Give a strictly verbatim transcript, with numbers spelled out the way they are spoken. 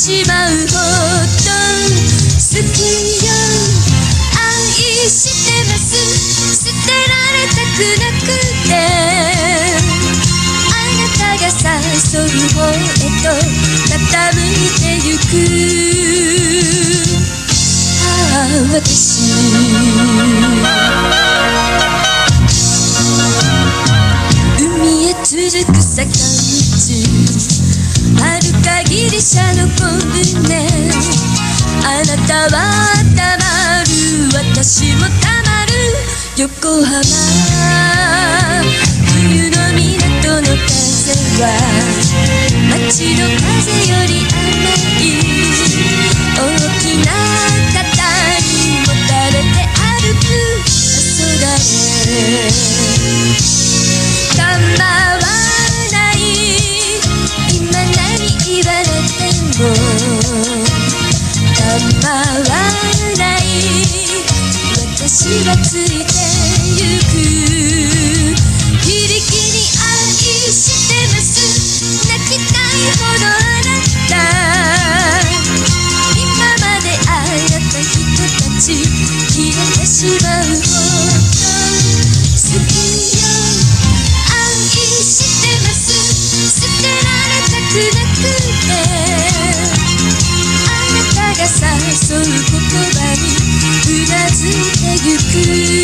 しまうほど好きよ。愛してます。捨てられたくなくて、あなたが誘う方へと傾いてゆく。ああ私海へ続く坂道、あるかギリシャの小舟。あなたはたまる、私もたまる横浜。冬の港の風は街の風より甘い。大きな肩にもたれて歩く黄昏。構わない今何言われても、構わない私はついてゆく。ギリギリ愛してます。泣きたいほどあなた。今まで会えた人たち消えてしまうほど好きよ。愛してます。捨てられたくなくて、あなたが誘う言葉にうなずいてゆく。